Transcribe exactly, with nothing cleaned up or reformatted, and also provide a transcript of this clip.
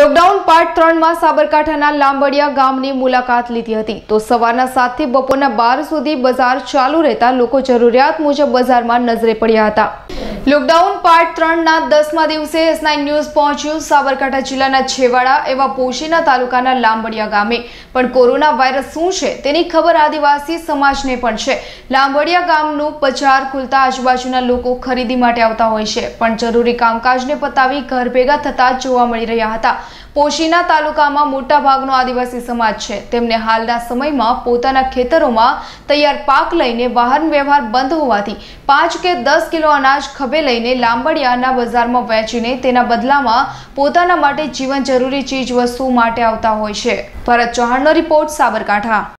Lockdown part ત્રણ માં સાબરકાંઠાના લાંબડિયા ગામની મુલાકાત લીધી હતી તો સવારના સાત થી બપોરના બાર સુધી બજાર ચાલુ રહેતા લોકો જરૂરિયાત મુજબ બજારમાં નજરે પડ્યા હતા। લોકડાઉન પાર્ટ ત્રણ ના દસમા દિવસે એસ નાઇન ન્યૂઝ પહોંચ્યું સાબરકાંઠા જિલ્લાના છેવાડા એવા પોશીના તાલુકાના લાંબડિયા ગામે। પણ કોરોના વાયરસ શું છે તેની ખબર આદિવાસી સમાજને પણ છે। લાંબડિયા ગામનું બજાર ખુલતા આજુબાજુના લોકો ખરીદી માટે આવતા હોય છે, પણ જરૂરી કામકાજને પતાવી ઘર ભેગા થતા જોવા મળી રહ્યા હતા। પોશીના તાલુકામાં મોટા ભાગનો આદિવાસી સમાજ છે, તેમને હાલના સમયમાં પોતાના ખેતરોમાં તૈયાર પાક લઈને વાહન વ્યવહાર બંધ હોવાથી પાંચ કે દસ કિલો અનાજ ખભે લઈને લાંબડિયાના બજારમાં વેચીને તેના બદલામાં પોતાના માટે જીવન જરૂરી ચીજ વસ્તુ માટે આવતા હોય છે। ભરત ચૌહાણનો રિપોર્ટ, સાબરકાંઠા।